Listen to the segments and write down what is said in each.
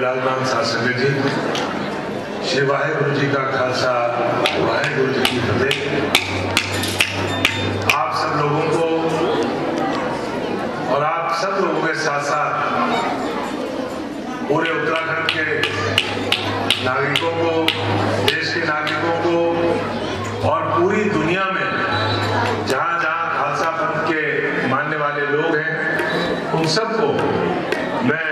विराजमान साध संगत जी, श्री वाहेगुरु जी का खालसा, वाहेगुरु जी की फतेह। आप सब लोगों को और आप सब लोगों के साथ साथ पूरे उत्तराखंड के नागरिकों को, देश के नागरिकों को और पूरी दुनिया में जहां जहां खालसा पंथ के मानने वाले लोग हैं, उन सबको मैं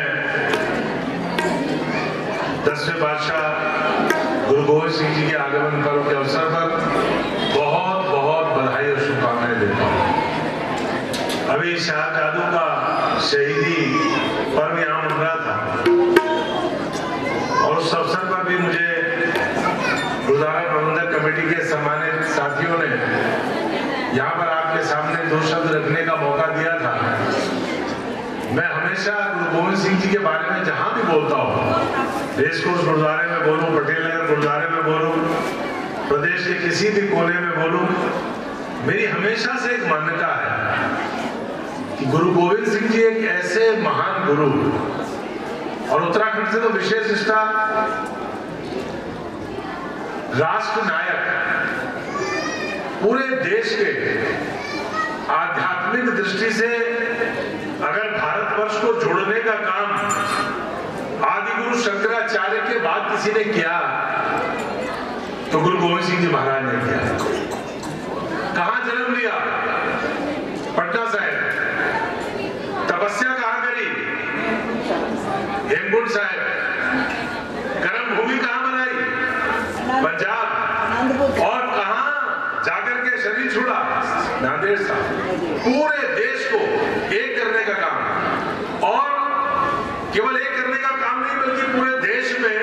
10वें बादशाह गुरु गोविंद सिंह जी के आगमन पर्व के अवसर पर बहुत बहुत बधाई और शुभकामनाएं देता हूं। अभी शाह जादू का शहीदी पर्व यहां मना रहा था और उस अवसर पर भी मुझे गुरुद्वारा प्रबंधक कमेटी के सम्मानित साथियों ने यहाँ पर आपके सामने दो शब्द रखने का मौका दिया था। मैं हमेशा गुरु गोविंद सिंह जी के बारे में जहां भी बोलता हूँ, रेसकोर्स गुरुद्वारे में बोलूं, पटेल नगर गुरुद्वारे में बोलूं, प्रदेश के किसी भी कोने में बोलूं, मेरी हमेशा से एक मान्यता है कि गुरु गोविंद सिंह जी एक ऐसे महान गुरु और उत्तराखंड से तो विशेष निष्ठा, राष्ट्र नायक, पूरे देश के आध्यात्मिक दृष्टि से अगर भारतवर्ष को जोड़ने का काम आदिगुरु शंकराचार्य के बाद किसी ने किया तो गुरु गोविंद सिंह जी महाराज ने किया। कहां जन्म लिया? पटना साहिब। तपस्या कहां करी? हेमकुंड साहिब। कर्म भूमि कहां बनाई? पंजाब। और कहां जाकर के शरीर छोड़ा? नांदेड़ साहब। पूरे देश को एक करने का काम, और केवल एक करने का काम नहीं बल्कि पूरे देश में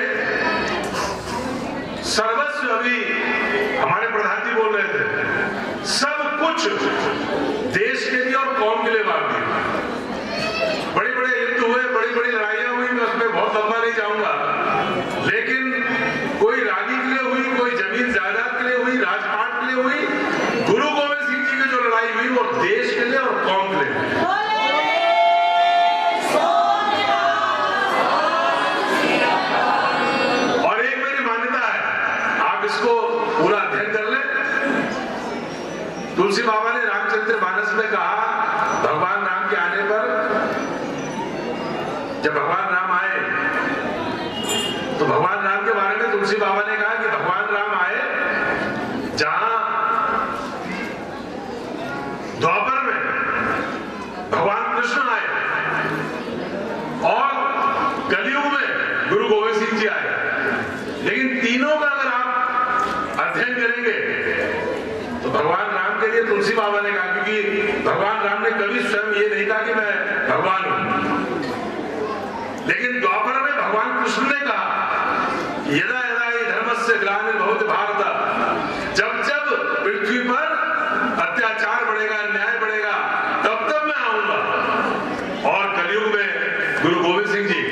सर्वस्व, अभी हमारे प्रधान जी बोल रहे थे, सब कुछ देश के लिए और कौम के लिए बांट दिया। बड़े बड़े युद्ध हुए, बड़ी बड़ी लड़ाइयां हुई, मैं उसमें बहुत लंबा नहीं जाऊंगा, लेकिन कोई रागी के लिए हुई, कोई जमीन जायदाद के लिए हुई, राजपाट के लिए हुई, गुरु गोविंद सिंह जी की जो लड़ाई हुई वो देश के लिए और कौम के लिए। और एक मेरी मान्यता है, आप इसको पूरा अध्ययन कर लें। तुलसी बाबा ने रामचरित्र मानस में कहा, भगवान राम के आने पर, जब भगवान राम आए तो भगवान राम के बारे में तुलसी बाबा ने कहा कि भगवान राम आए जहां द्वापर में भगवान कृष्ण आए और कलयुग में गुरु गोविंद सिंह जी आए। लेकिन तीनों का अगर आप अध्ययन करेंगे तो भगवान राम के लिए तुलसी बाबा ने कहा, क्योंकि भगवान राम ने कभी स्वयं ये नहीं कहा कि मैं भगवान हूं, लेकिन द्वापर में भगवान कृष्ण ने कहा, यदा यदा हि धर्मस्य ग्लानिर्भवति भारत, जब जब पृथ्वी पर अत्याचार बढ़ेगा, अन्याय बढ़ेगा, तब तब मैं आऊंगा। और कलयुग में गुरु गोविंद सिंह जी,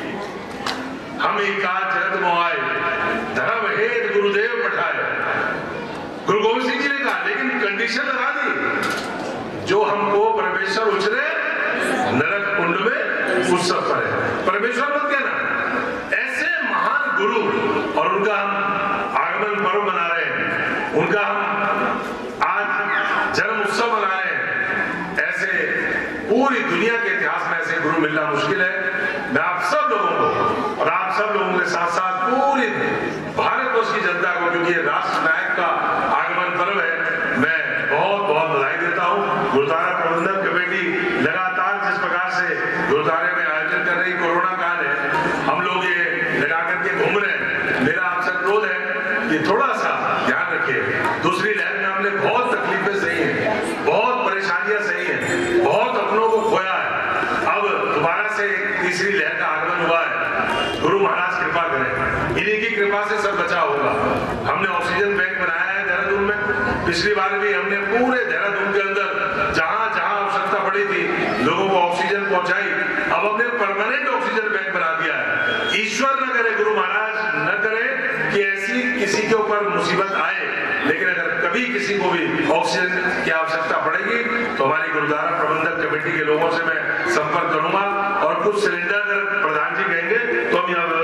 हम ही का जगत मोहाय, धर्म हेत गुरुदेव पठाए, गुरु गोविंद सिंह जी ने कहा, लेकिन कंडीशन लगा दी, जो हमको परमेश्वर उछले नरक कुंड में उत्सव करे। परमेश्वर मत कहना। ऐसे महान गुरु, और उनका हम आगमन पर्व मना रहे हैं, उनका हम आज जन्म उत्सव मना रहे हैं। ऐसे पूरी दुनिया के इतिहास में ऐसे गुरु मिलना मुश्किल है। मैं आप सब लोगों को और आप सब लोगों के साथ साथ पूरी भारतवर्ष की जनता को, क्योंकि ये राष्ट्र नायक का आगमन पर्व है, मैं बहुत बहुत बधाई देता हूं। गुरुद्वारा प्रबंधक कमेटी लगातार जिस प्रकार से गुरुद्वारे में आयोजन कर रही, कोरोना काल है, हम लोग ये लगा करके घूम रहे हैं। मेरा आपसे अनुरोध है कि थोड़ा सा ध्यान रखिए। दूसरी लहर में हमने बहुत तकलीफें सही हैं, बहुत परेशानियां सही हैं, बहुत अपनों को खोया है। अब दोबारा से तीसरी लहर का आगमन हुआ है। गुरु महाराज कृपा करें, इन्हीं की कृपा से सब बचा होगा। हमने ऑक्सीजन बैंक बनाया है देहरादून में। पिछली बार भी हमने पूरे देहरादून के अंदर जहां जहां आवश्यकता पड़ी थी लोगों को ऑक्सीजन पहुंचाई। अब हमने परमानेंट ऑक्सीजन बैंक बना दिया है। ईश्वर न करे, गुरु महाराज न करे कि ऐसी किसी के ऊपर मुसीबत आए, लेकिन अगर कभी किसी को भी ऑक्सीजन की आवश्यकता पड़ेगी तो हमारी गुरुद्वारा प्रबंधक कमेटी के लोगों से मैं संपर्क करूंगा और कुछ सिलेंडर अगर प्रधान जी कहेंगे तो हम यहाँ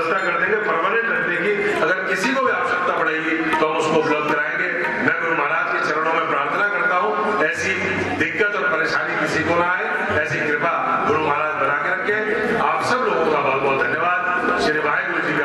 दिक्कत और परेशानी किसी को ना आए, ऐसी कृपा गुरु महाराज बना के रखे। आप सब लोगों का बहुत बहुत धन्यवाद। श्री वाहिगुरु जी